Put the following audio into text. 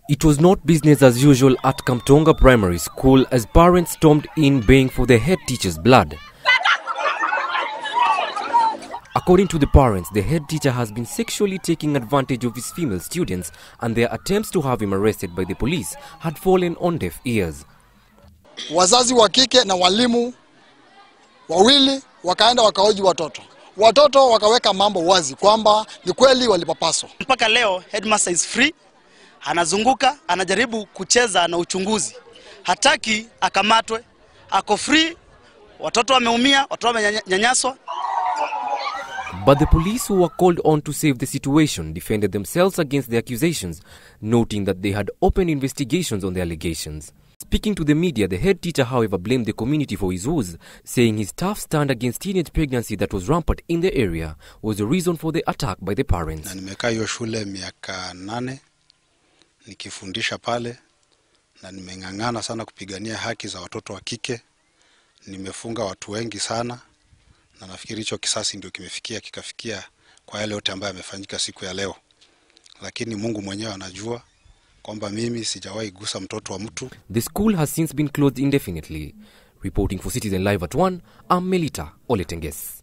It was not business as usual at Kamtonga Primary School as parents stormed in baying for the head teacher's blood. According to the parents, the head teacher has been sexually taking advantage of his female students and their attempts to have him arrested by the police had fallen on deaf ears. Wazazi wa kike na walimu wawili wakaenda wakaoji watoto. Watoto wakaweka mambo wazi kwamba ni kweli walipapaswa. Mpaka leo headmaster is free. Anazunguka, anajaribu kucheza na uchunguzi. Hataki akamatwe, ako free. Watoto wameumia, watoto wamenyanyaswa. But the police who were called on to save the situation defended themselves against the accusations, noting that they had opened investigations on the allegations. Speaking to the media, the head teacher, however, blamed the community for his woes, saying his tough stand against teenage pregnancy that was rampant in the area was the reason for the attack by the parents. Na nimekaa hiyo shule miaka 8 nikifundisha pale na nimeng'ang'ana sana kupigania haki za watoto wa kike. Nimefunga watu wengi sana na nafikiri hicho kisasi ndio kikafikia kwa yale yote ambayo yamefanyika siku ya leo. Lakini Mungu mwenyewe anajua kwamba mimi sijawahi gusa mtoto wa mtu. The school has since been closed indefinitely. Reporting for Citizen Live at 1, I'm Melita Oletenges.